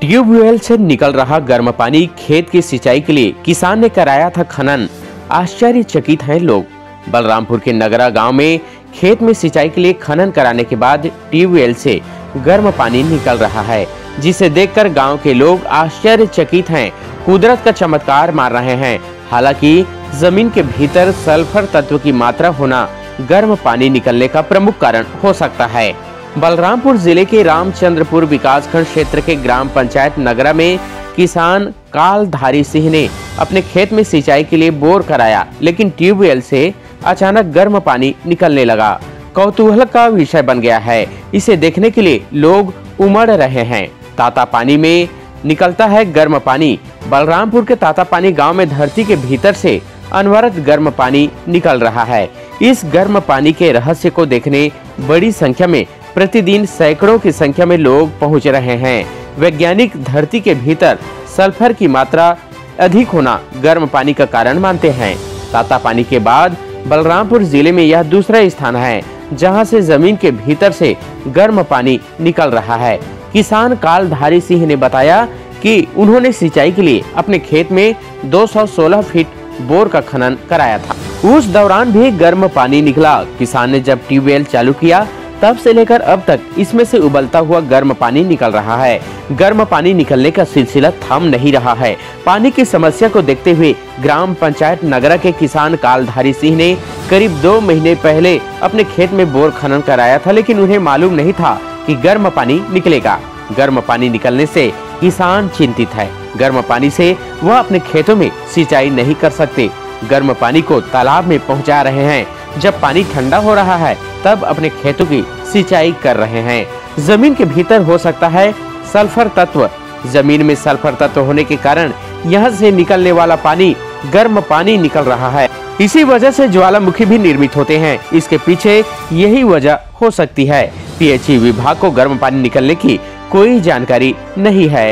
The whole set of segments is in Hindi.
ट्यूबवेल से निकल रहा गर्म पानी खेत की सिंचाई के लिए किसान ने कराया था खनन। आश्चर्यचकित हैं लोग। बलरामपुर के नगरा गांव में खेत में सिंचाई के लिए खनन कराने के बाद ट्यूबवेल से गर्म पानी निकल रहा है, जिसे देखकर गांव के लोग आश्चर्यचकित हैं। कुदरत का चमत्कार मार रहे हैं। हालांकि जमीन के भीतर सल्फर तत्व की मात्रा होना गर्म पानी निकलने का प्रमुख कारण हो सकता है। बलरामपुर जिले के रामचंद्रपुर विकासखंड क्षेत्र के ग्राम पंचायत नगरा में किसान कालधारी सिंह ने अपने खेत में सिंचाई के लिए बोर कराया, लेकिन ट्यूबवेल से अचानक गर्म पानी निकलने लगा। कौतूहल का विषय बन गया है। इसे देखने के लिए लोग उमड़ रहे हैं। ताता पानी में निकलता है गर्म पानी। बलरामपुर के ताता पानी गाँव में धरती के भीतर से अनवरत गर्म पानी निकल रहा है। इस गर्म पानी के रहस्य को देखने बड़ी संख्या में प्रतिदिन सैकड़ों की संख्या में लोग पहुंच रहे हैं। वैज्ञानिक धरती के भीतर सल्फर की मात्रा अधिक होना गर्म पानी का कारण मानते हैं। ताता पानी के बाद बलरामपुर जिले में यह दूसरा स्थान है जहां से जमीन के भीतर से गर्म पानी निकल रहा है। किसान कालधारी सिंह ने बताया कि उन्होंने सिंचाई के लिए अपने खेत में 216 फीट बोर का खनन कराया था। उस दौरान भी गर्म पानी निकला। किसान ने जब ट्यूबवेल चालू किया तब से लेकर अब तक इसमें से उबलता हुआ गर्म पानी निकल रहा है। गर्म पानी निकलने का सिलसिला थम नहीं रहा है। पानी की समस्या को देखते हुए ग्राम पंचायत नगरा के किसान कालधारी सिंह ने करीब 2 महीने पहले अपने खेत में बोर खनन कराया था, लेकिन उन्हें मालूम नहीं था कि गर्म पानी निकलेगा। गर्म पानी निकलने से किसान चिंतित है। गर्म पानी से वह अपने खेतों में सिंचाई नहीं कर सकते। गर्म पानी को तालाब में पहुंचा रहे हैं। जब पानी ठंडा हो रहा है तब अपने खेतों की सिंचाई कर रहे हैं। जमीन के भीतर हो सकता है सल्फर तत्व। जमीन में सल्फर तत्व होने के कारण यहाँ से निकलने वाला पानी गर्म पानी निकल रहा है। इसी वजह से ज्वालामुखी भी निर्मित होते हैं। इसके पीछे यही वजह हो सकती है। पीएचई विभाग को गर्म पानी निकलने की कोई जानकारी नहीं है।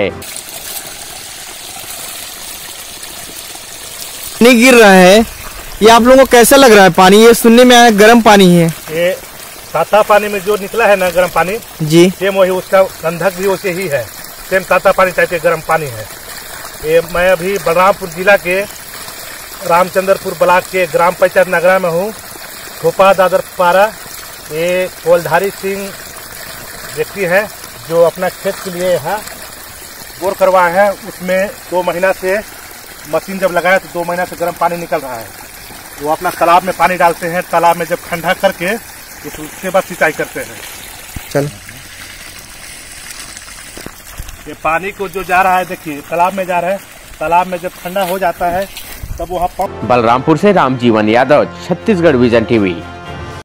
नहीं गिर रहा है, ये आप लोगों को कैसा लग रहा है पानी? ये सुनने में आया गर्म पानी है। ये ताता पानी में जो निकला है ना गर्म पानी जी, सेम वही, उसका गंधक भी वैसे ही है। सेम ताता पानी टाइप के गर्म पानी है। ये मैं अभी बलरामपुर जिला के रामचंद्रपुर ब्लॉक के ग्राम पंचायत नगरा में हूँ। खोपा दादर पारा। ये कालधारी सिंह व्यक्ति है जो अपना खेत के लिए यहाँ बोर करवाए हैं। उसमें 2 महीना से मशीन जब लगाया तो 2 महीना से गर्म पानी निकल रहा है। वो अपना तालाब में पानी डालते हैं। तालाब में जब ठंडा करके उसके बाद सिंचाई करते हैं। चल ये पानी को जो जा रहा है, देखिए तालाब में जा रहा है। तालाब में जब ठंडा हो जाता है तब वहाँ पंप। बलरामपुर से रामजीवन यादव, छत्तीसगढ़ विजन टीवी।